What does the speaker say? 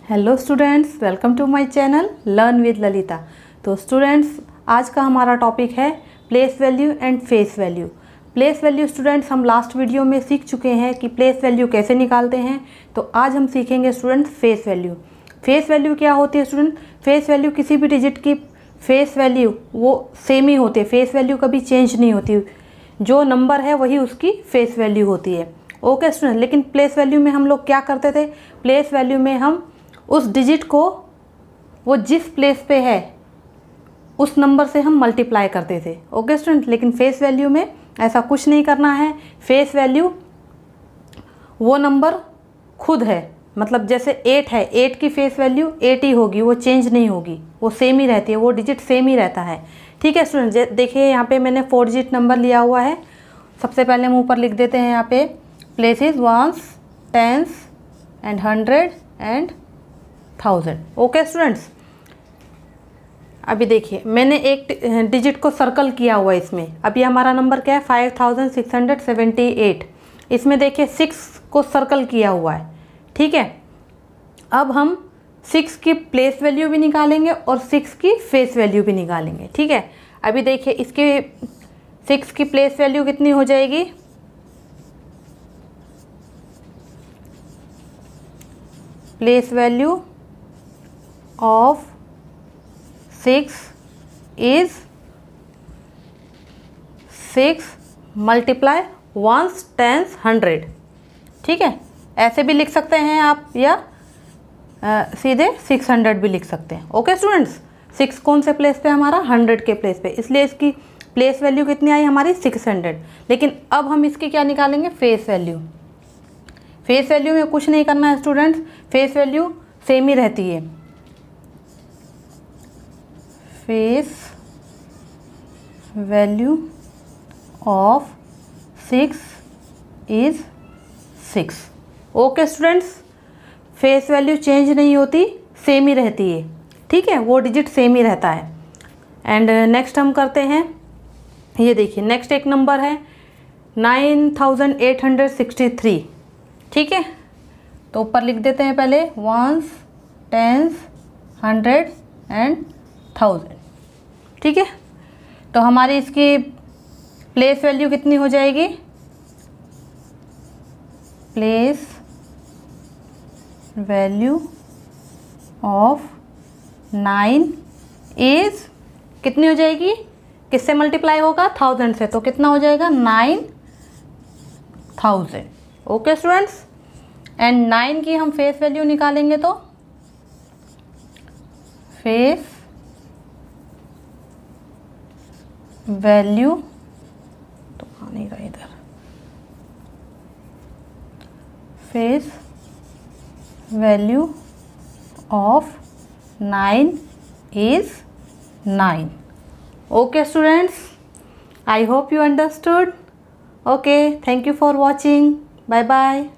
Hello students, welcome to my channel learn with Lalita. तो students, आज का हमारा टॉपिक है place value and face value. Place value students हम लास्ट वीडियो में सीख चुके हैं कि प्लेस वैल्यू कैसे निकालते हैं। तो आज हम सीखेंगे students face value. Face value क्या होती है स्टूडेंट? फेस वैल्यू किसी भी डिजिट की फेस वैल्यू वो सेम ही होती है, फेस वैल्यू कभी चेंज नहीं होती। जो नंबर है वही उसकी फेस वैल्यू होती है। ओके स्टूडेंट, लेकिन प्लेस वैल्यू में हम लोग क्या करते थे? प्लेस वैल्यू में हम उस डिजिट को वो जिस प्लेस पे है उस नंबर से हम मल्टीप्लाई करते थे। ओके स्टूडेंट, लेकिन फेस वैल्यू में ऐसा कुछ नहीं करना है। फेस वैल्यू वो नंबर खुद है, मतलब जैसे 8 है, 8 की फेस वैल्यू 8 ही होगी, वो चेंज नहीं होगी, वो सेम ही रहती है, वो डिजिट सेम ही रहता है। ठीक है स्टूडेंट, देखिए यहाँ पे मैंने 4 डिजिट नंबर लिया हुआ है। सबसे पहले हम ऊपर लिख देते हैं यहाँ पे places, ones, tens and 100 and 1000। Okay students, अभी देखिए मैंने एक डिजिट को सर्कल किया हुआ है इसमें। अभी हमारा नंबर क्या है? 5678। इसमें देखिए 6 को सर्कल किया हुआ है। ठीक है, अब हम 6 की प्लेस वैल्यू भी निकालेंगे और 6 की फेस वैल्यू भी निकालेंगे। ठीक है, अभी देखिए इसकी 6 की प्लेस वैल्यू कितनी हो जाएगी? Place value of 6 is 6 multiply ones, tens, 100। ठीक है, ऐसे भी लिख सकते हैं आप या सीधे 600 भी लिख सकते हैं। ओके स्टूडेंट्स, 6 कौन से प्लेस पे? हमारा 100 के प्लेस पे, इसलिए इसकी प्लेस वैल्यू कितनी आई हमारी? 600। लेकिन अब हम इसकी क्या निकालेंगे? Face value. फेस वैल्यू में कुछ नहीं करना है स्टूडेंट्स, फेस वैल्यू सेम ही रहती है। Face value of 6 is 6। Okay students, face value change नहीं होती, सेम ही रहती है। ठीक है, वो डिजिट सेम ही रहता है। एंड नेक्स्ट हम करते हैं, ये देखिए नेक्स्ट एक नंबर है 9863। ठीक है, तो ऊपर लिख देते हैं पहले वंस, टेंस, 100 एंड 1000। ठीक है, तो हमारी इसकी प्लेस वैल्यू कितनी हो जाएगी? प्लेस वैल्यू ऑफ 9 इज कितनी हो जाएगी? किससे मल्टीप्लाई होगा? 1000 से, तो कितना हो जाएगा? 9000। ओके स्टूडेंट्स, एंड 9 की हम फेस वैल्यू निकालेंगे तो फेस वैल्यू तो आ नहीं रहा इधर, face value of 9 is 9। Okay students, I hope you understood. Okay, thank you for watching. Bye bye.